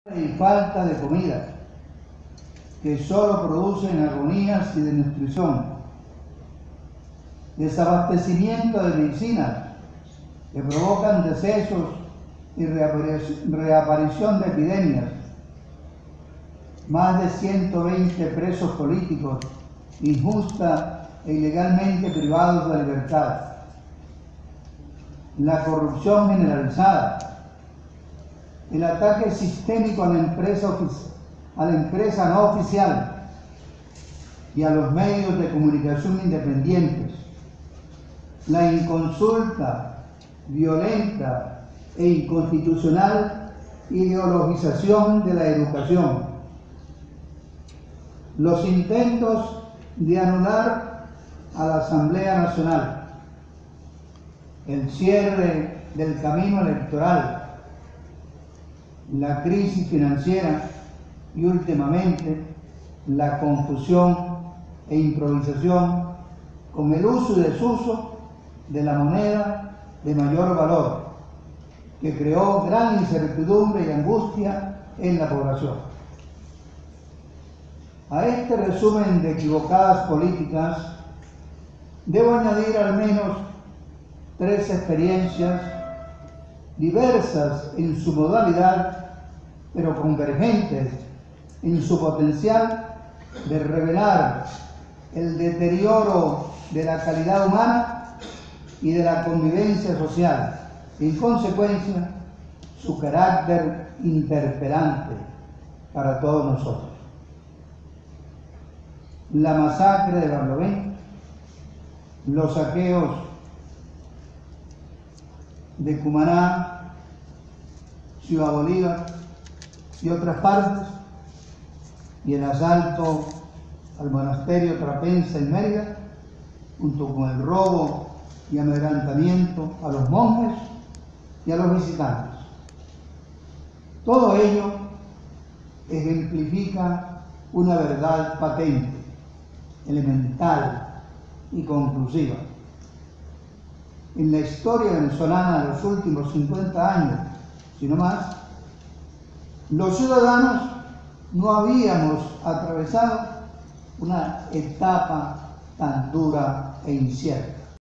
y falta de comida, que solo producen agonías y desnutrición, desabastecimiento de medicinas que provocan decesos y reaparición de epidemias, más de 120 presos políticos injusta e ilegalmente privados de libertad, la corrupción generalizada, el ataque sistémico a la empresa no oficial y a los medios de comunicación independientes, la inconsulta, violenta e inconstitucional ideologización de la educación, los intentos de anular a la Asamblea Nacional, el cierre del camino electoral, la crisis financiera y últimamente la confusión e improvisación con el uso y desuso de la moneda de mayor valor, que creó gran incertidumbre y angustia en la población. A este resumen de equivocadas políticas debo añadir al menos 3 experiencias diversas en su modalidad, pero convergentes en su potencial de revelar el deterioro de la calidad humana y de la convivencia social, y en consecuencia su carácter interpelante para todos nosotros. La masacre de Barlovento, los saqueos de Cumaná, Ciudad Bolívar y otras partes, y el asalto al monasterio Trapensa en Mérida, junto con el robo y amedrentamiento a los monjes y a los visitantes. Todo ello ejemplifica una verdad patente, elemental y conclusiva. En la historia venezolana de los últimos 50 años, si no más, los ciudadanos no habíamos atravesado una etapa tan dura e incierta.